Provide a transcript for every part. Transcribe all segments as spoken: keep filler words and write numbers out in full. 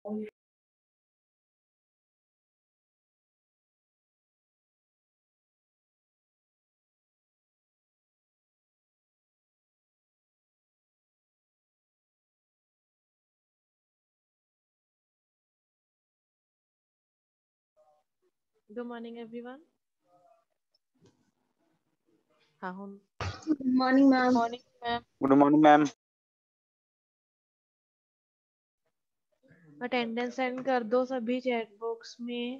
Good morning, everyone. हाँ हम Good morning, ma'am. Morning ma'am. Good morning ma'am. Attendance send कर दो सभी चैट बॉक्स में.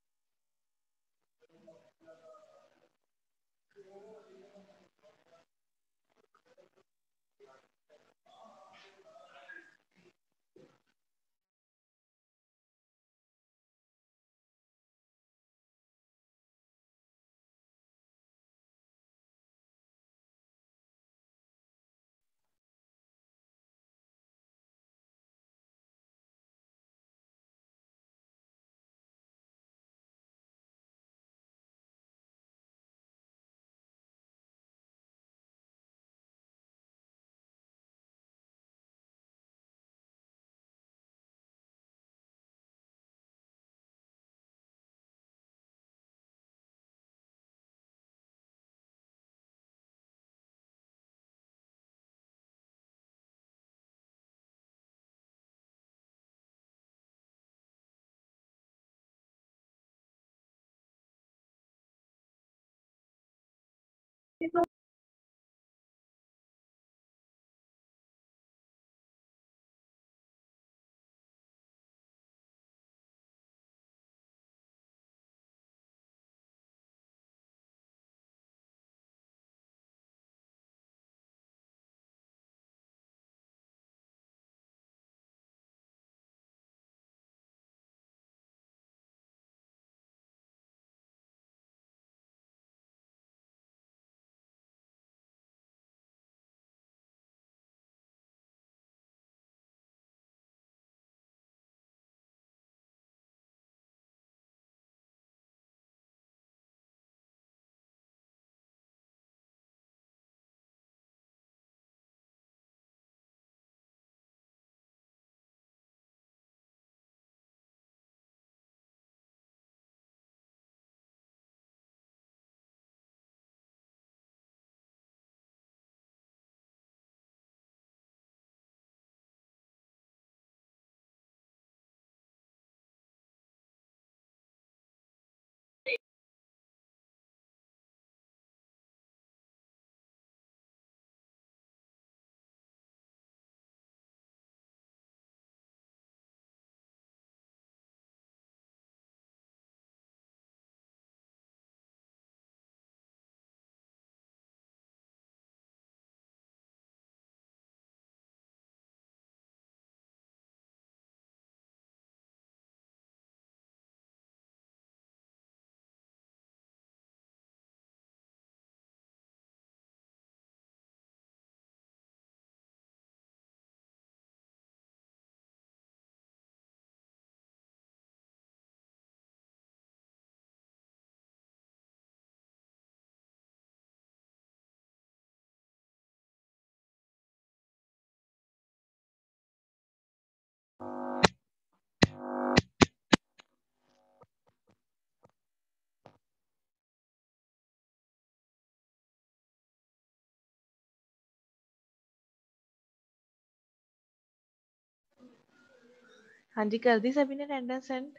हाँ जी, कर दी सभी ने अटेंडेंस सेंड.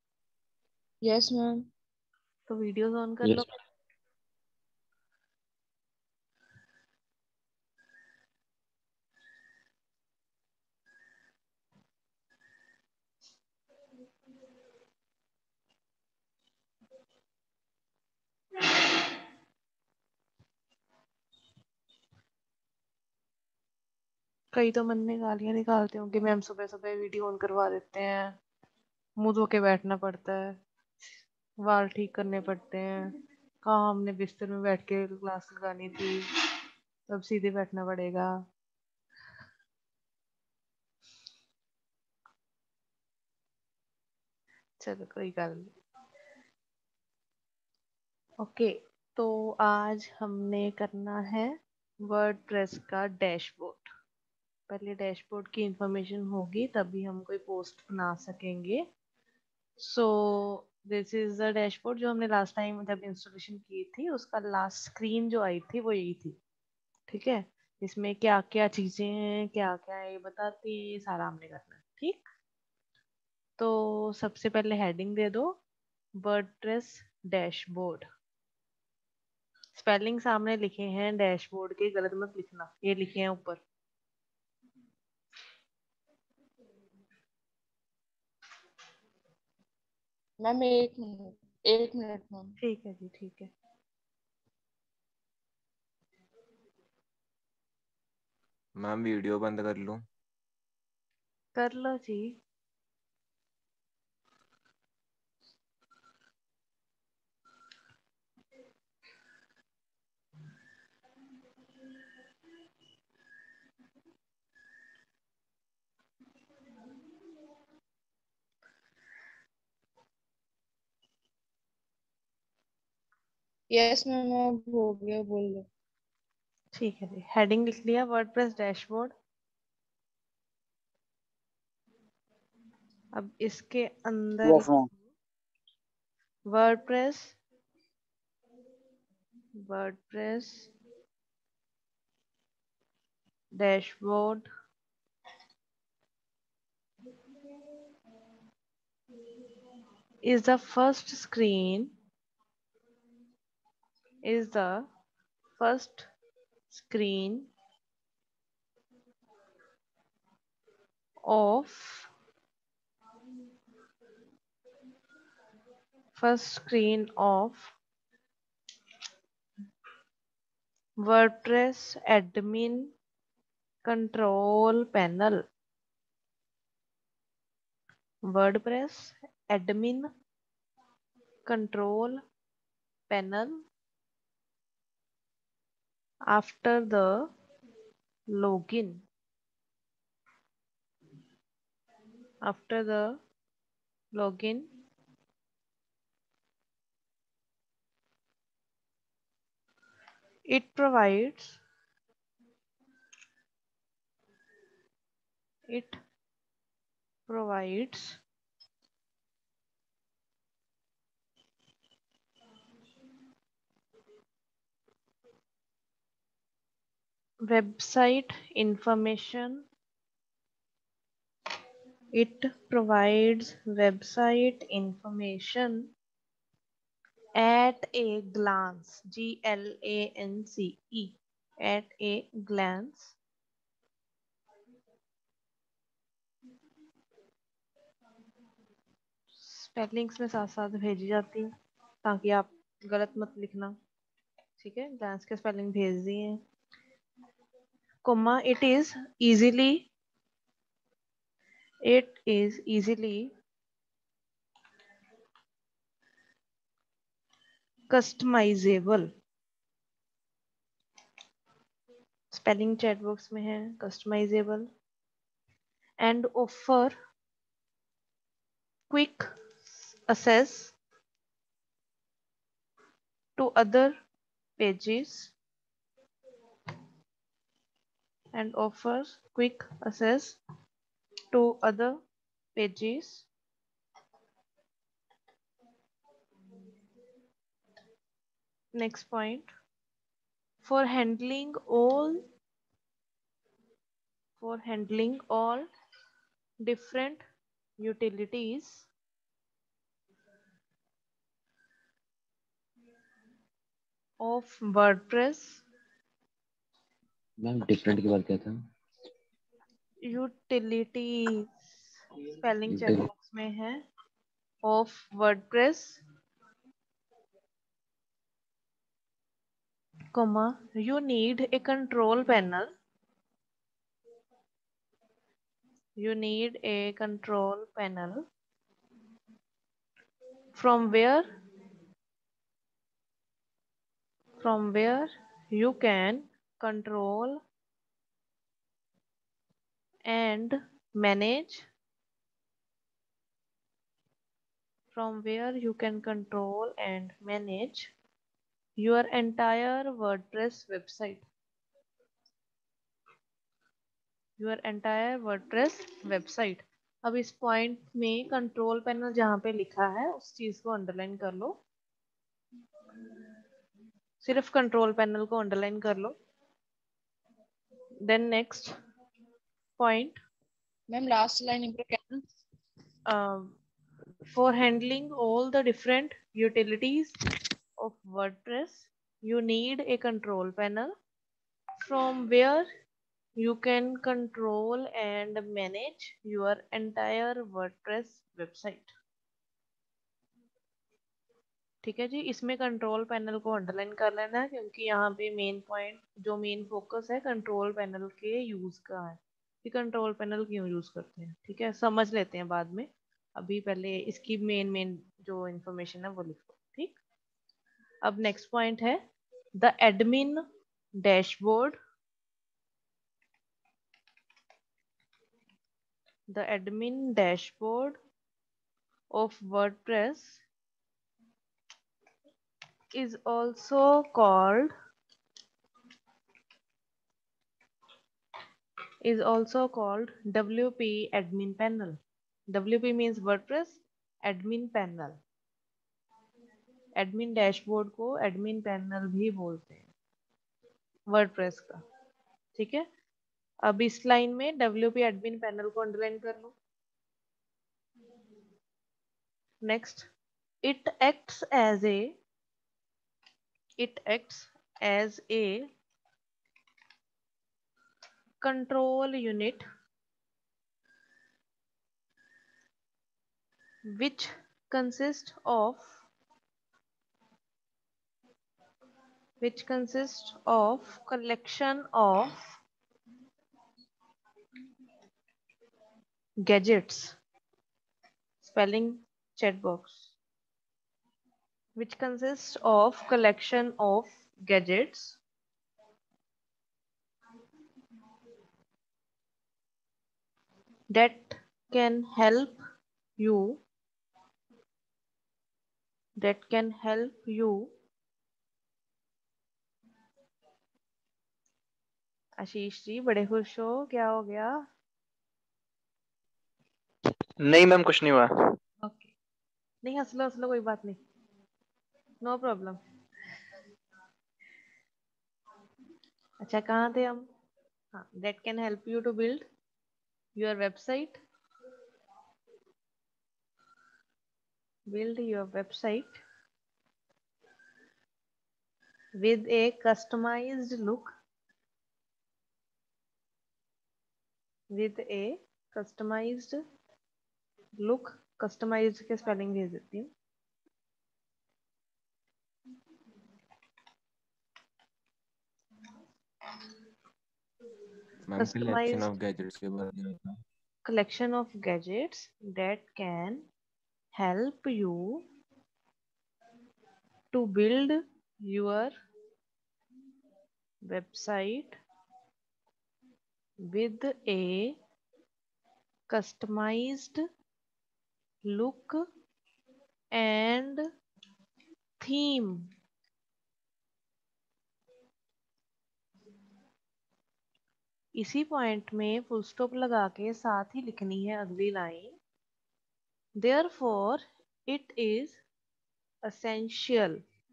Yes, ma'am. तो वीडियोस ऑन कर लो. यस. कई तो मन में गालियां निकालते होंगे, मैम सुबह सुबह वीडियो ऑन करवा देते हैं, मुंह धो के बैठना पड़ता है, वाल ठीक करने पड़ते हैं. कहाँ हमने बिस्तर में बैठ के क्लास लगानी थी, तब सीधे बैठना पड़ेगा. चलो कोई गल नहीं. ओके, तो आज हमने करना है वर्डप्रेस का डैशबोर्ड. पहले डैशबोर्ड की इंफॉर्मेशन होगी तभी हम कोई पोस्ट बना सकेंगे। So this is the dashboard जो हमने लास्ट टाइम जब इंस्टॉलेशन की थी, उसका लास्ट स्क्रीन जो आई थी वो यही थी। ठीक है, इसमें क्या क्या चीजें हैं, क्या क्या ये बताती है, ये सारा हमने करना है। ठीक, तो सबसे पहले हेडिंग दे दो, वर्डप्रेस डैशबोर्ड। स्पेलिंग सामने लिखे हैं डैशबोर्ड के, गलत मत लिखना, ये लिखे हैं ऊपर। मैम एक मिनट एक मिनट मैम। ठीक है जी, ठीक है। मैम वीडियो बंद कर लूं? कर लो जी। यस मैम अब हो गया, बोल दो। ठीक है जी, हेडिंग लिख लिया वर्डप्रेस डैशबोर्ड। अब इसके अंदर yes ma'am. WordPress WordPress dashboard is the first screen is the first screen of first screen of WordPress admin control panel. WordPress admin control panel after the login. After the login, it provides it provides website information. It provides website information at a glance. G L A N C E. At a glance. Spellings में साथ साथ भेजी जाती है ताकि आप गलत मत लिखना। ठीक है, ग्लांस के स्पेलिंग भेज दिए हैं। Comma it is easily it is easily customizable. Spelling chat box में है, customizable and offer quick access to other pages and offers quick access to other pages. Next point, for handling all for handling all different utilities of WordPress. Ma'am different के बाद क्या था? Utilities spelling check Util- box में है of WordPress, comma you need a control panel. You need a control panel from where from where you can control and manage from where you can control and manage your entire WordPress website. Your entire WordPress website. अब इस point में control panel जहाँ पे लिखा है उस चीज को अंडरलाइन कर लो, सिर्फ कंट्रोल पैनल को अंडरलाइन कर लो। Then next point, ma'am last line improve for handling all the different utilities of WordPress, you need a control panel from where you can control and manage your entire WordPress website। ठीक है जी, इसमें control panel को underline कर लेना है क्योंकि यहाँ पे मेन पॉइंट जो मेन फोकस है कंट्रोल पैनल के यूज का है कि कंट्रोल पैनल क्यों यूज करते हैं। ठीक है, समझ लेते हैं बाद में, अभी पहले इसकी मेन मेन जो इंफॉर्मेशन है वो लिखो। ठीक, अब नेक्स्ट पॉइंट है the admin dashboard. The admin dashboard of WordPress is also called is also called W P admin panel। W P means WordPress admin panel। Admin dashboard को admin panel भी बोलते हैं वर्डप्रेस का। ठीक है, अब इस लाइन में W P एडमिन पैनल को अंडरलाइन कर लो। Next, it acts as a it acts as a control unit which consists of which consists of collection of gadgets, spelling chat box, which consists of collection of gadgets that can help you that can help you Ashish ji बड़े खुश हो, क्या हो गया? नहीं ma'am, कुछ नहीं हुआ। ओके, नहीं हंस लो हंस लो, कोई बात नहीं, नो प्रॉब्लम। अच्छा, कहाँ थे हम? हाँ, that can help you to build your website build your website with a customized look with a customized look customized के स्पेलिंग भेज देती हूँ। Ma'am collection Customized of gadgets के बारे में बताओ। collection of gadgets that can help you to build your website with a customized look and theme। इसी point में फुल स्टॉप लगा के साथ ही लिखनी है अगली line, therefore it is essential,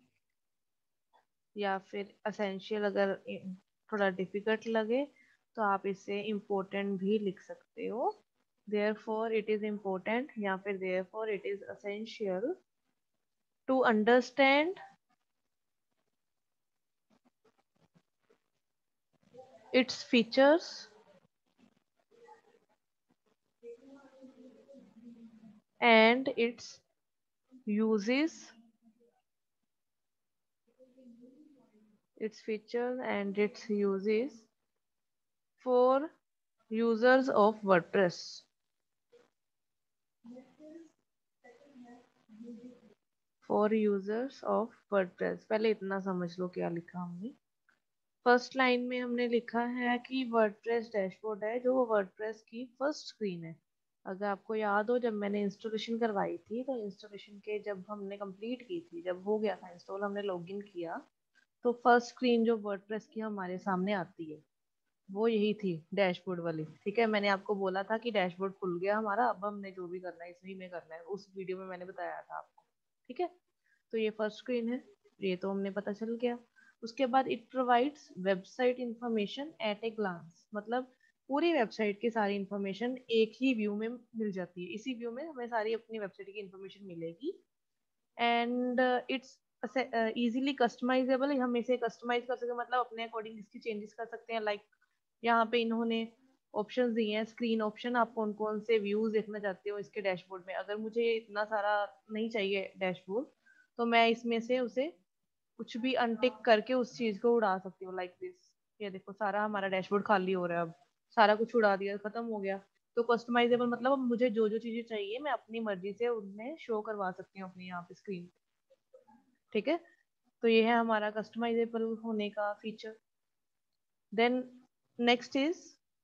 या फिर essential अगर थोड़ा डिफिकल्ट लगे तो आप इसे important भी लिख सकते हो। therefore it is important या फिर therefore it is essential to understand its features and its uses its features and its uses for users of WordPress। for users of WordPress, पहले इतना समझ लो क्या लिखा हमने। फर्स्ट लाइन में हमने लिखा है कि वर्डप्रेस डैशबोर्ड है जो वर्डप्रेस की फर्स्ट स्क्रीन है। अगर आपको याद हो, जब मैंने इंस्टॉलेशन करवाई थी तो इंस्टॉलेशन के जब हमने कंप्लीट की थी, जब हो गया था इंस्टॉल, हमने लॉगिन किया तो फर्स्ट स्क्रीन जो वर्डप्रेस की हमारे सामने आती है। वो यही थी डैशबोर्ड वाली। ठीक है, मैंने आपको बोला था कि डैशबोर्ड खुल गया हमारा, अब हमने जो भी करना है इसी में करना है, उस वीडियो में मैंने बताया था आपको। ठीक है, तो ये फर्स्ट स्क्रीन है, ये तो हमने पता चल गया। उसके बाद it provides website information at a glance, मतलब पूरी वेबसाइट की सारी इंफॉर्मेशन एक ही व्यू में मिल जाती है। इसी व्यू में हमें सारी अपनी वेबसाइट की इंफॉर्मेशन मिलेगी। एंड इट्स इजीली कस्टमाइजेबल, हम इसे कस्टमाइज कर सकते हैं, मतलब अपने अकॉर्डिंग इसकी चेंजेस कर सकते हैं। लाइक like, यहाँ पे इन्होंने ऑप्शंस दिए हैं, स्क्रीन ऑप्शन, आप कौन कौन से व्यूज देखना चाहते हो इसके डैशबोर्ड में। अगर मुझे इतना सारा नहीं चाहिए डैशबोर्ड, तो मैं इसमें से उसे कुछ भी अनटिक करके उस चीज को उड़ा सकती हूँ, लाइक दिस। ये देखो सारा हमारा डैशबोर्ड खाली हो रहा है, अब सारा कुछ उड़ा दिया, खत्म हो गया। तो कस्टमाइजेबल मतलब अब मुझे जो जो चीजें चाहिए मैं अपनी मर्जी से उन्हें शो करवा सकती हूँ अपनी यहाँ पे स्क्रीन। ठीक है, तो ये है हमारा कस्टमाइजेबल होने का feature. Then next is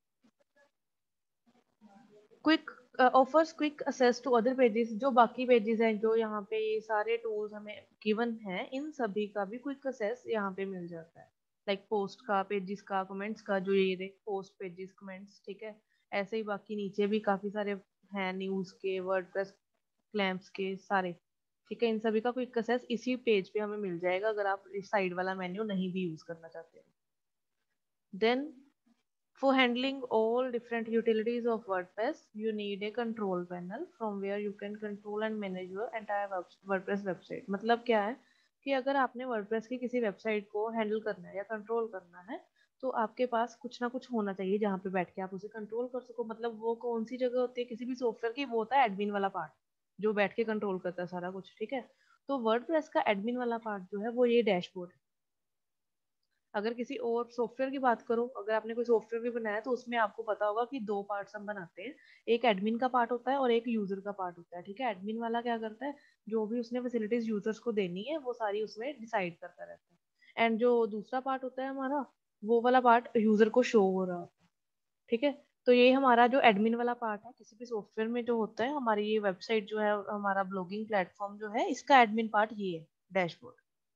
quick offers quick access to other pages. जो बाकी पेजेस हैं, जो यहाँ पे ये सारे टूल्स हमें गिवन हैं, इन सभी का भी क्विक एक्सेस यहाँ पे मिल जाता है। लाइक पोस्ट का, पेजेस का, कमेंट्स का, जो ये देख पोस्ट, पेजेस, कमेंट्स। ठीक है, ऐसे ही बाकी नीचे भी काफी सारे हैं, न्यूज के, वर्डप्रेस, क्लैम्प्स के सारे। ठीक है, इन सभी का क्विक एक्सेस इसी पेज पे हमें मिल जाएगा अगर आप इस साइड वाला मेन्यू नहीं भी यूज करना चाहते हैं। Then for handling all different utilities of WordPress, you need a control panel from where you can control and manage your entire WordPress website। मतलब क्या है कि अगर आपने WordPress की किसी वेबसाइट को हैंडल करना है या कंट्रोल करना है, तो आपके पास कुछ ना कुछ होना चाहिए जहाँ पे बैठ के आप उसे कंट्रोल कर सको। मतलब वो कौन सी जगह होती है किसी भी सॉफ्टवेयर की, वो होता है एडमिन वाला पार्ट, जो बैठ के कंट्रोल करता है सारा कुछ। ठीक है, तो वर्डप्रेस का एडमिन वाला पार्ट जो है वो ये डैशबोर्ड है। अगर किसी और सॉफ्टवेयर की बात करो, अगर आपने कोई सॉफ्टवेयर भी बनाया तो उसमें आपको पता होगा कि दो पार्ट्स हम बनाते हैं, एक एडमिन का पार्ट होता है और एक यूजर का पार्ट होता है। ठीक है, एडमिन वाला क्या करता है, जो भी उसने फैसिलिटीज यूजर्स को देनी है वो सारी उसमें डिसाइड करता रहता है। एंड जो दूसरा पार्ट होता है हमारा, वो वाला पार्ट यूजर को शो हो रहा होता है। ठीक है, तो ये हमारा जो एडमिन वाला पार्ट है किसी भी सॉफ्टवेयर में जो होता है, हमारी ये वेबसाइट जो है, हमारा ब्लॉगिंग प्लेटफॉर्म जो है, इसका एडमिन पार्ट ये है डैशबोर्ड।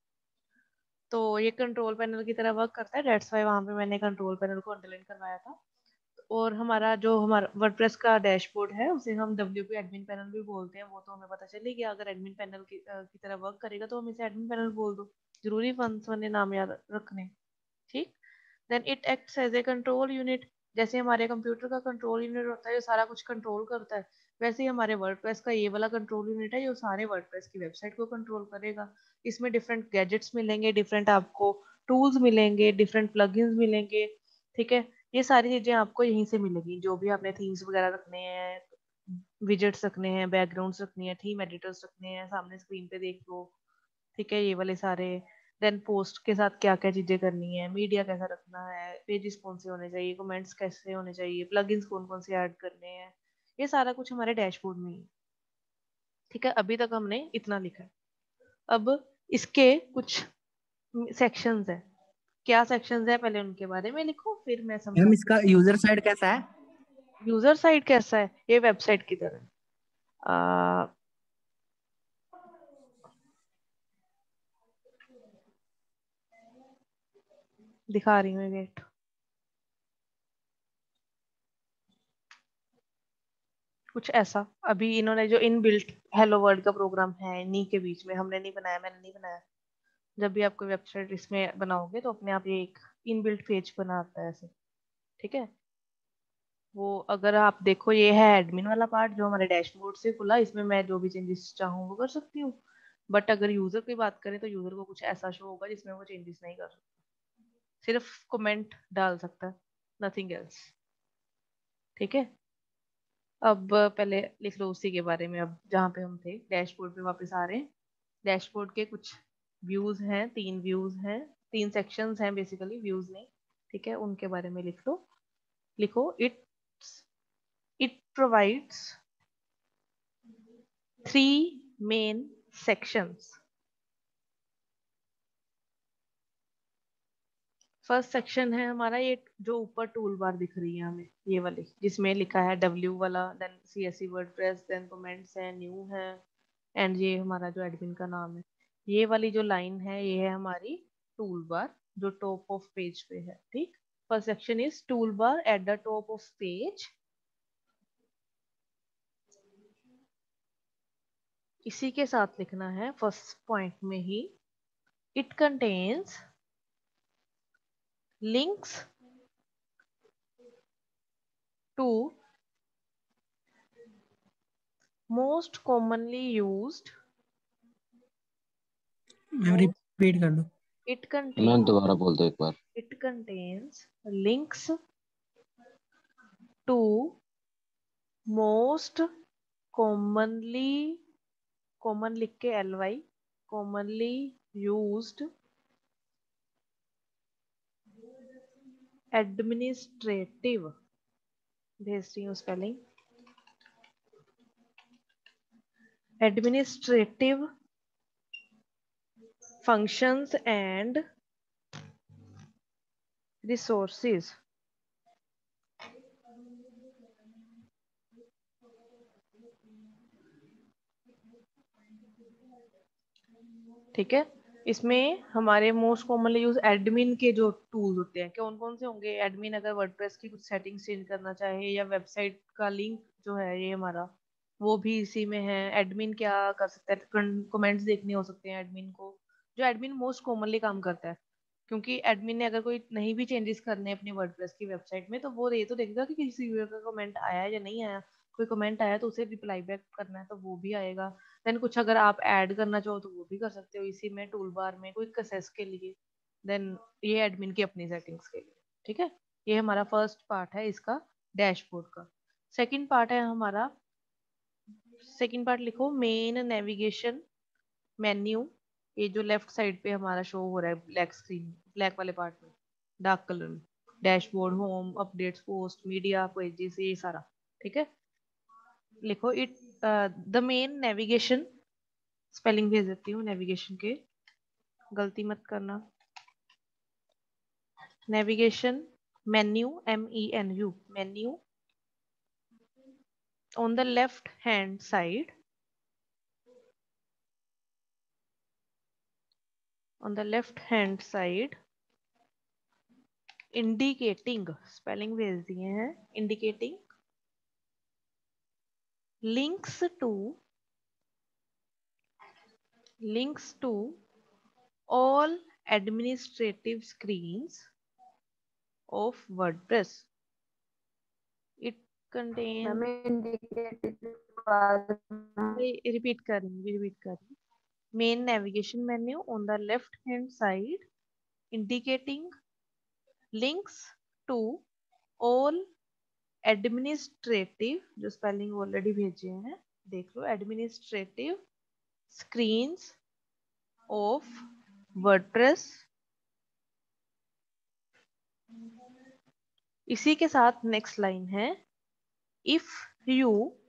तो ये कंट्रोल पैनल की तरह वर्क करता है, डेट्स वाई वहां पे मैंने कंट्रोल पैनल को अंडरलाइन करवाया था। और हमारा जो हमारा वर्डप्रेस का डैशबोर्ड है उसे हम डब्ल्यू पी एडमिन पैनल भी बोलते हैं, वो तो हमें पता चल ही गया। अगर एडमिन पैनल की, अ, की तरह वर्क करेगा तो हम इसे एडमिन पैनल बोल दो, जरूरी फंक्शन वाले नाम याद रखने। ठीक, then it acts as a control unit. जैसे हमारे कंप्यूटर का कंट्रोल यूनिट होता है जो सारा कुछ कंट्रोल करता है, वैसे ही हमारे वर्डप्रेस का ये वाला कंट्रोल यूनिट है जो सारे वर्डप्रेस की वेबसाइट को कंट्रोल करेगा। इसमें डिफरेंट गैजेट्स मिलेंगे, डिफरेंट आपको टूल्स मिलेंगे, डिफरेंट प्लगइन्स मिलेंगे। ठीक है, ये सारी चीजें आपको यहीं से मिलेगी। जो भी आपने थीम्स वगैरह रखने हैं, विजेट्स रखने हैं, बैकग्राउंड्स रखनी है, थीम एडिटर्स रखने हैं, सामने स्क्रीन पे देख लो। ठीक है, ये वाले सारे। देन पोस्ट के साथ क्या क्या चीजें करनी है, मीडिया कैसा रखना है, पेजेस कौन से होने चाहिए, कमेंट्स कैसे होने चाहिए, प्लगइन्स कौन कौन से ऐड करने हैं, ये सारा कुछ हमारे डैशबोर्ड में ही है। ठीक है, अभी तक हमने इतना लिखा है। अब इसके कुछ सेक्शंस है। क्या सेक्शंस है पहले उनके बारे में लिखो, फिर मैं मैम समझाऊँ। इसका यूजर साइड कैसा है? यूजर साइड कैसा है, ये वेबसाइट की तरह। आ, दिखा रही हूँ, वेट। कुछ ऐसा, अभी इन्होंने जो इनबिल्ट हेलो वर्ल्ड का प्रोग्राम है इन्हीं के बीच में, हमने नहीं बनाया, मैंने नहीं बनाया। जब भी आप कोई वेबसाइट इसमें बनाओगे तो अपने आप ये एक इनबिल्ट पेज बनाता है ऐसे। ठीक है, वो अगर आप देखो, ये है एडमिन वाला पार्ट जो हमारे डैशबोर्ड से खुला, इसमें मैं जो भी चेंजेस चाहूँ वो कर सकती हूँ। बट अगर यूजर की बात करें तो यूजर को कुछ ऐसा शो होगा जिसमें वो चेंजेस नहीं कर सकता, सिर्फ कमेंट डाल सकता है, नथिंग एल्स। ठीक है, अब पहले लिख लो उसी के बारे में। अब जहाँ पे हम थे, डैशबोर्ड पे वापस आ रहे हैं। डैशबोर्ड के कुछ व्यूज हैं, तीन व्यूज हैं, तीन सेक्शंस हैं बेसिकली, व्यूज नहीं। ठीक है, उनके बारे में लिख लो। लिखो it it provides three main sections. First section है हमारा ये, जो ऊपर टूल बार दिख रही है हमें, ये वाली जिसमें लिखा है डब्ल्यू वाला, then C S C WordPress, then comments है, न्यू है, एंड ये हमारा जो एडमिन का नाम है। ये वाली जो लाइन है ये है हमारी टूल बार जो टॉप ऑफ पेज पे है। ठीक, first section is tool bar at the top of page. इसी के साथ लिखना है फर्स्ट पॉइंट में ही, it contains links to most commonly used. Ma'am repeat कर दो. इट मैम कंटेन्स दोबारा बोल दो एक बार. it contains links to most commonly common लिख के ly commonly used administrative, भेज रही हूँ spelling, administrative functions and resources. ठीक है, इसमें हमारे मोस्ट कॉमनली यूज एडमिन के जो टूल्स होते हैं, कौन कौन से होंगे. एडमिन अगर वर्डप्रेस की कुछ सेटिंग्स चेंज करना चाहे या वेबसाइट का लिंक जो है ये हमारा, वो भी इसी में है. एडमिन क्या कर सकता है, कमेंट्स देखने हो सकते हैं एडमिन को, जो एडमिन मोस्ट कॉमनली काम करता है. क्योंकि एडमिन ने अगर कोई नहीं भी चेंजेस करने अपनी वर्डप्रेस की वेबसाइट में, तो वो ये तो देखेगा कि किसी व्यूअर का कमेंट आया है या नहीं आया. कोई कमेंट आया तो उसे रिप्लाई बैक करना है तो वो भी आएगा. देन कुछ अगर आप ऐड करना चाहो तो वो भी कर सकते हो इसी में टूल बार में, कोई एक्सेस के लिए. देन ये एडमिन की अपनी सेटिंग्स के लिए. ठीक है, ये हमारा फर्स्ट पार्ट है इसका डैशबोर्ड का. सेकंड पार्ट है हमारा, सेकंड पार्ट लिखो मेन नेविगेशन मेन्यू. ये जो लेफ्ट साइड पे हमारा शो हो रहा है ब्लैक स्क्रीन, ब्लैक वाले पार्ट में डार्क कलर में, dashboard, home, updates, post, media, pages, ये सारा. ठीक है, लिखो it the main navigation, spelling भेज देती हूँ नेविगेशन के, गलती मत करना. Navigation menu, M E N U, menu on the left hand side, on the left hand side indicating, spelling भेज दिए हैं, indicating links to links to all administrative screens of WordPress. It contains, repeat कर रही हूँ repeat कर रही हूँ. Main navigation menu on the left hand side indicating links to all administrative, जो स्पेलिंग ऑलरेडी भेजे हैं देख लो, एडमिनिस्ट्रेटिव स्क्रीन्स ऑफ वर्डप्रेस. इसी के साथ नेक्स्ट लाइन है, if you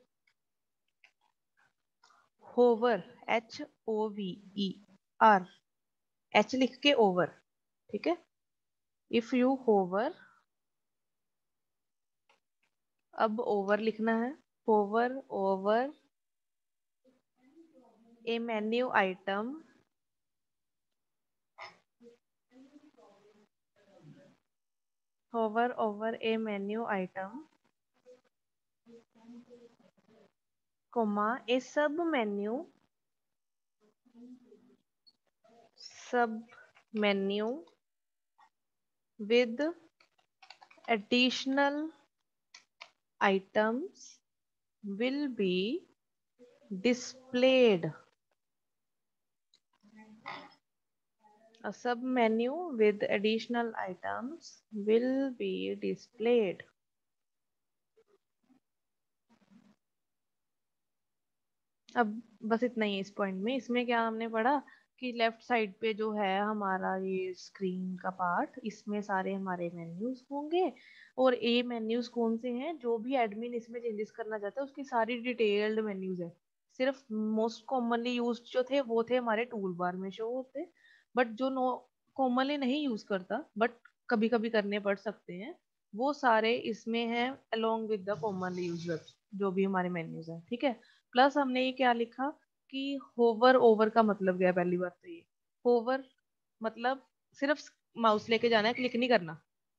hover, H O V E R, H लिख के ओवर. ठीक है, इफ यू होवर, अब ओवर लिखना है, hover over a menu item hover over a menu item, comma a sub menu, sub menu with additional items will be displayed. A sub menu with additional items will be displayed. अब बस इतना ही है इस point में. इसमें क्या हमने पढ़ा कि लेफ्ट साइड पे जो है हमारा ये स्क्रीन का पार्ट, इसमें सारे हमारे मेन्यूज होंगे. और ये मेन्यूज कौन से हैं, जो भी एडमिन इसमें चेंजेस करना चाहता है उसकी सारी डिटेल्ड मेन्यूज है. सिर्फ मोस्ट कॉमनली यूज्ड जो थे वो थे हमारे टूल बार में शो होते, बट जो नो कॉमनली नहीं यूज करता बट कभी कभी करने पड़ सकते हैं, वो सारे इसमें हैं along with the commonly used जो भी हमारे मेन्यूज हैं. ठीक है, प्लस हमने ये क्या लिखा कि होवर ओवर का मतलब क्या है. पहली बात तो ये होवर मतलब सिर्फ माउस लेके जाना है, क्लिक नहीं करना,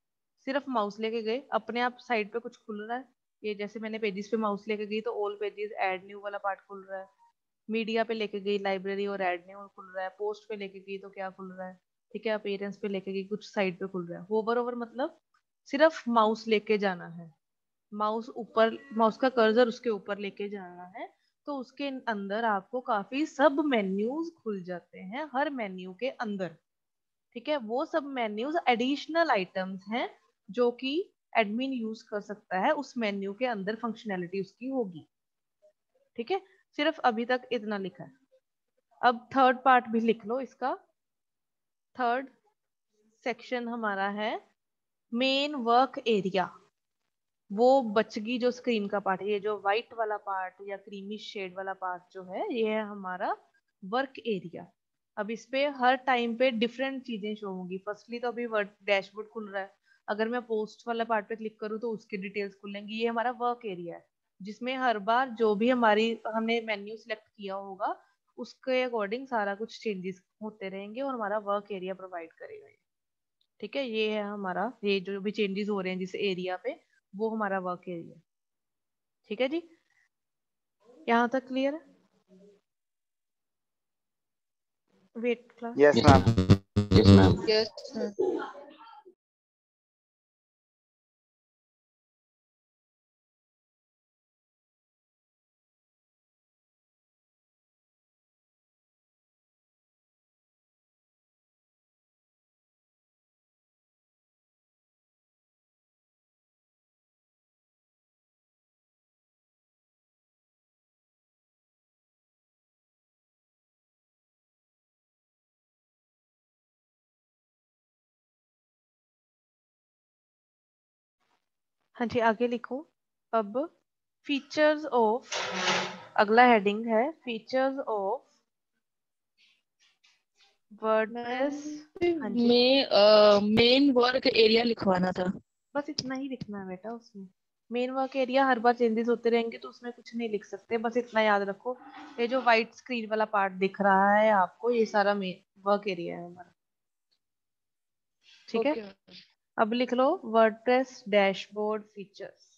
सिर्फ माउस लेके गए, अपने आप साइड पे कुछ खुल रहा है, ये जैसे मैंने पेजेस पे माउस लेके गई तो ऑल पेजेस ऐड न्यू वाला पार्ट खुल रहा है, मीडिया पे लेके गई लाइब्रेरी और ऐड न्यू खुल रहा है, पोस्ट पे लेके गई तो क्या खुल रहा है, ठीक है, अपीयरेंस पे लेके गई कुछ साइड पे खुल रहा है। होवर ओवर मतलब सिर्फ माउस लेके जाना है, माउस ऊपर, माउस का कर्सर उसके ऊपर लेके जाना है, तो उसके अंदर आपको काफी सब मेन्यूज खुल जाते हैं हर मेन्यू के अंदर, ठीक है। वो सब मेन्यूज एडिशनल आइटम्स हैं जो कि एडमिन यूज कर सकता है, उस मेन्यू के अंदर फंक्शनैलिटी उसकी होगी, ठीक है। सिर्फ अभी तक इतना लिखा है। अब थर्ड पार्ट भी लिख लो इसका। थर्ड सेक्शन हमारा है मेन वर्क एरिया। वो बचगी जो स्क्रीन का पार्ट है, ये जो व्हाइट वाला पार्ट या क्रीमी शेड वाला पार्ट जो है, ये है हमारा वर्क एरिया। अब इस पे हर टाइम पे डिफरेंट चीजें शो होंगी। फर्स्टली तो अभी वर्क डैशबोर्ड खुल रहा है, अगर मैं पोस्ट वाला पार्ट पे क्लिक करूँ तो उसकी डिटेल्स खुलेंगी। ये हमारा वर्क एरिया है जिसमें हर बार जो भी हमारी हमने मेन्यू सिलेक्ट किया होगा उसके अकॉर्डिंग सारा कुछ चेंजेस होते रहेंगे और हमारा वर्क एरिया प्रोवाइड करेगा, ठीक है। ये है हमारा, ये जो भी चेंजेस हो रहे हैं जिस एरिया पे, वो हमारा वर्क एरिया, ठीक है जी। यहाँ तक क्लियर है? Wait class. Yes yes ma'am. Yes ma'am. Yes ma'am. हाँ जी, आगे लिखो। अब फीचर्स ऑफ, अगला हेडिंग है फीचर्स ऑफ वर्डप्रेस। हाँ जी, मैं मेन वर्क एरिया लिखवाना था। बस इतना ही लिखना है बेटा उसमें। मेन वर्क एरिया हर बार चेंजेस होते रहेंगे तो उसमें कुछ नहीं लिख सकते, बस इतना याद रखो। ये जो व्हाइट स्क्रीन वाला पार्ट दिख रहा है आपको, ये सारा मेन वर्क एरिया है हमारा, ठीक है। ओके। अब लिख लो WordPress dashboard features.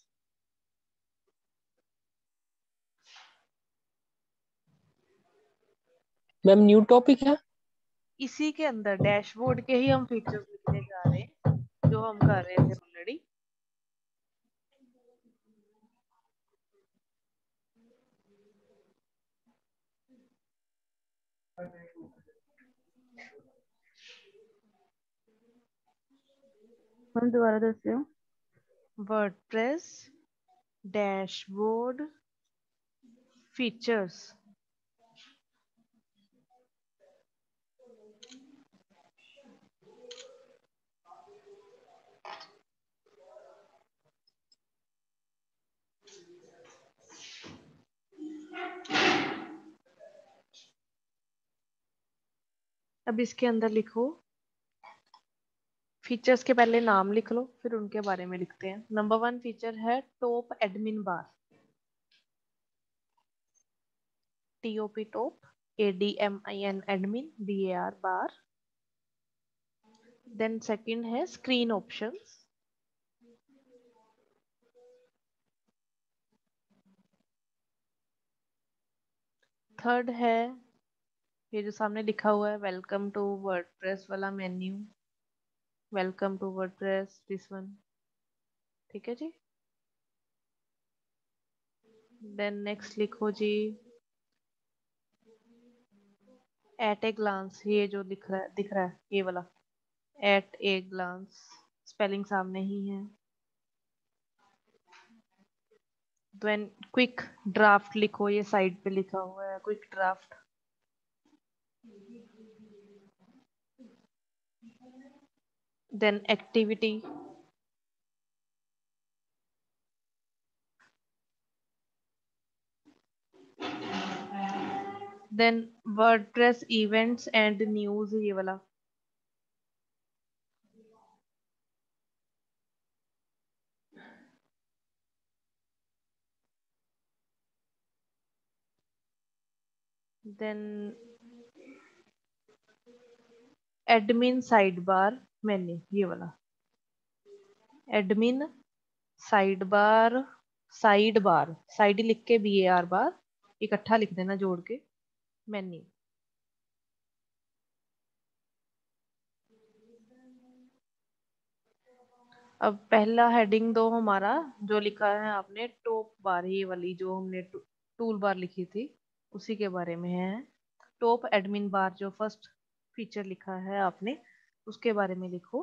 Ma'am new topic है। इसी के अंदर डैशबोर्ड के ही हम फीचर्स लिखने जा रहे हैं जो हम कर रहे थे ऑलरेडी। हम दोबारा दसते हो। WordPress dashboard features. अब इसके अंदर लिखो, फीचर्स के पहले नाम लिख लो फिर उनके बारे में लिखते हैं। नंबर वन फीचर है top admin bar, TOP top, A D M I N admin, B A R bar. Then second है स्क्रीन ऑप्शंस, थर्ड है ये जो सामने लिखा हुआ है वेलकम टू वर्डप्रेस वाला menu, welcome to WordPress this one, ठीक है जी। देन नेक्स्ट लिखो जी एट ए ग्लांस, ये जो दिख रहा है दिख रहा है ये वाला, एट ए ग्लांस, स्पेलिंग सामने ही है। देन क्विक ड्राफ्ट लिखो, ये साइड पे लिखा हुआ है quick draft. Then activity, then WordPress events and news, ये वाला। Then admin side bar menu, ये वाला। Admin side bar side bar side लिख के बी ए आर बार इकट्ठा लिख देना जोड़ के मेन्यू। अब पहला हेडिंग दो हमारा जो लिखा है आपने टॉप बार, ये वाली जो हमने टूल बार लिखी थी उसी के बारे में है। टॉप एडमिन बार जो फर्स्ट फीचर लिखा है आपने उसके बारे में लिखो।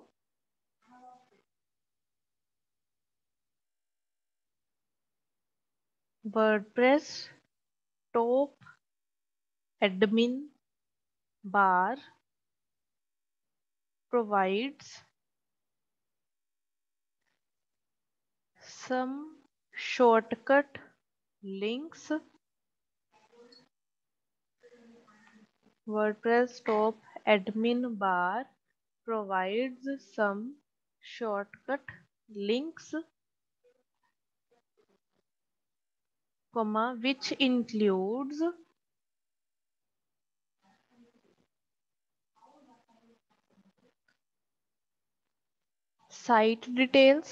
WordPress top admin bar provides some shortcut links. WordPress top admin bar provides some shortcut links, comma, which includes site details,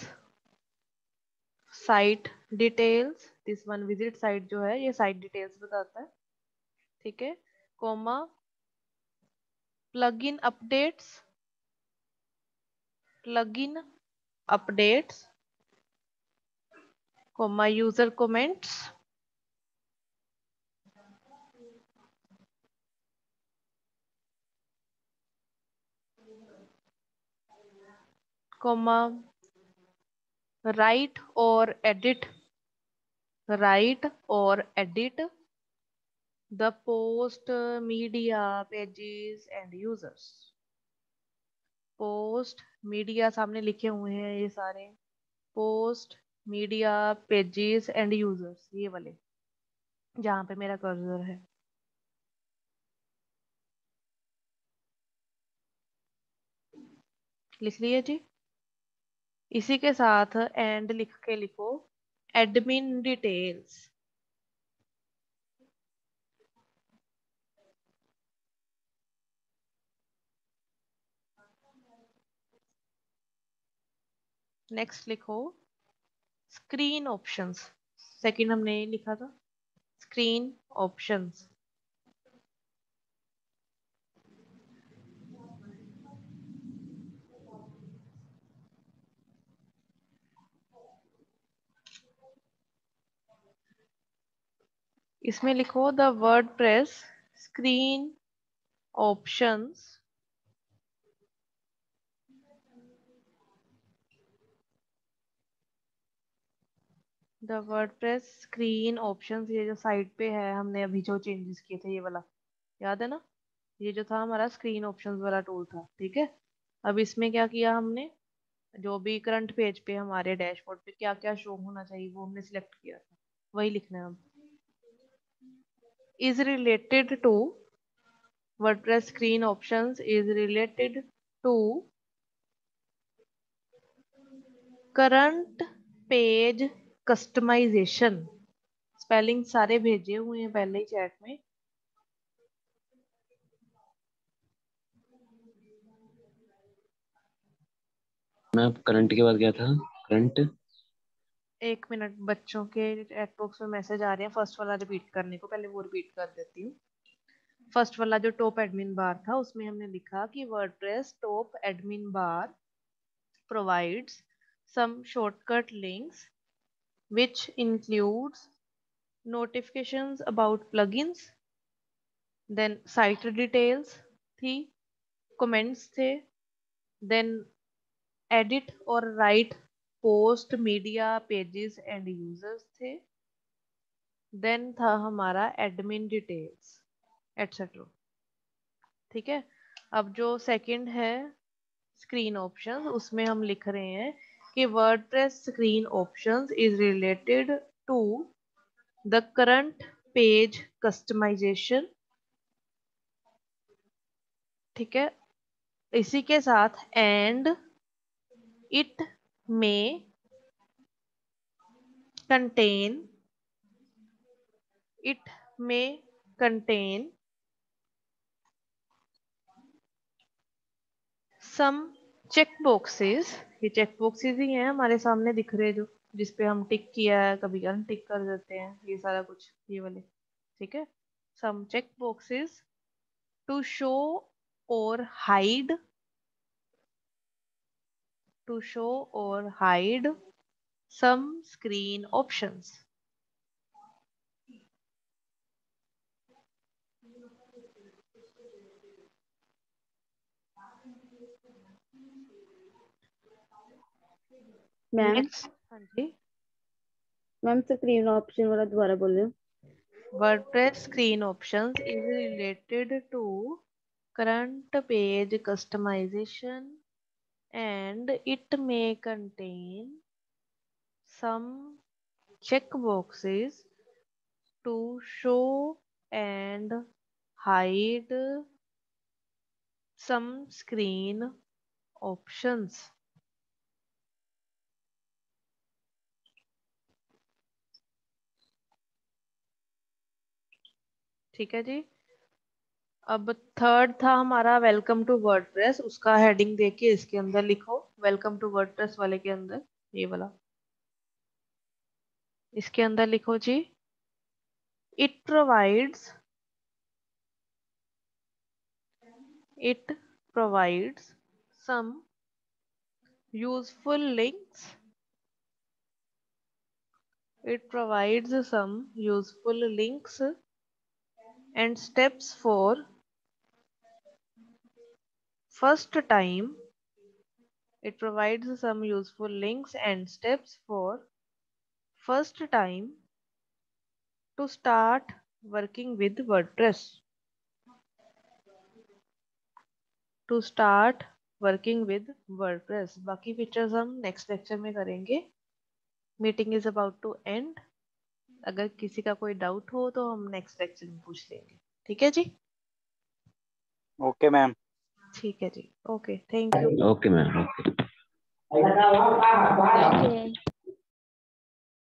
site details, this one visit site जो है ये site details बताता है, ठीक है, comma, plugin updates, plugin updates, comma, user comments, comma, write or edit write or edit the post media pages and users। Post media सामने लिखे हुए हैं ये सारे, post media pages and users, ये वाले जहां पे मेरा कर्सर है। लिख लिए जी। इसी के साथ एंड लिख के लिखो एडमिन डिटेल्स। नेक्स्ट लिखो स्क्रीन ऑप्शंस। सेकंड हमने ये लिखा था स्क्रीन ऑप्शंस। इसमें लिखो the WordPress screen options the WordPress screen options, ये जो साइड पे है हमने अभी जो चेंजेस किए थे ये वाला याद है ना, ये जो था हमारा स्क्रीन ऑप्शंस वाला टूल था, ठीक है। अब इसमें क्या किया हमने, जो भी करंट पेज पे हमारे डैशबोर्ड पे क्या क्या शो होना चाहिए वो हमने सिलेक्ट किया था, वही लिखना है अब। Is related to WordPress screen options is related to current page customization. Spelling सारे भेजे हुए हैं पहले ही चैट में। मैं करंट के बाद क्या था? करंट एक मिनट, बच्चों के चैट बॉक्स में मैसेज आ रहे हैं फर्स्ट वाला रिपीट करने को, पहले वो रिपीट कर देती हूँ। फर्स्ट वाला जो टॉप एडमिन बार था उसमें हमने लिखा कि WordPress top admin bar provides some shortcut links which includes notifications about plugins, then site details थी, comments थे, then edit और write post media pages and users थे, then था हमारा admin details एटसेट्रा, ठीक है। अब जो सेकंड है स्क्रीन ऑप्शंस उसमें हम लिख रहे हैं कि WordPress screen options is related to the current page customization, ठीक है। इसी के साथ एंड इट में कंटेन इट में कंटेन सम चेक बॉक्सेस, ये चेक बॉक्सेस ही हैं हमारे सामने दिख रहे जो जिसपे हम टिक किया है, कभी अनटिक कर देते हैं, ये सारा कुछ ये वाले, ठीक है। Some check boxes to show और हाइड टू शो और hide some screen options. Ma'am next, हाँ जी। मैम स्क्रीन ऑप्शन वाला दोबारा बोल रहे हो? WordPress screen options is related to current page customization and it may contain some checkboxes to show and hide some screen options. ठीक है जी। अब थर्ड था हमारा वेलकम टू वर्डप्रेस, उसका हेडिंग देके इसके अंदर लिखो वेलकम टू वर्डप्रेस वाले के अंदर, ये वाला इसके अंदर लिखो जी, it provides it provides some useful links it provides some useful links and steps for first time it provides some useful links and steps for first time to start working with WordPress to start working with WordPress। बाकी features हम next lecture में करेंगे। Meeting is about to end. अगर किसी का कोई doubt हो तो हम नेक्स्ट लेक्चर में पूछ लेंगे, ठीक है जी। Okay ma'am. ठीक है जी, okay, thank you. Okay ma'am, okay. Thank you.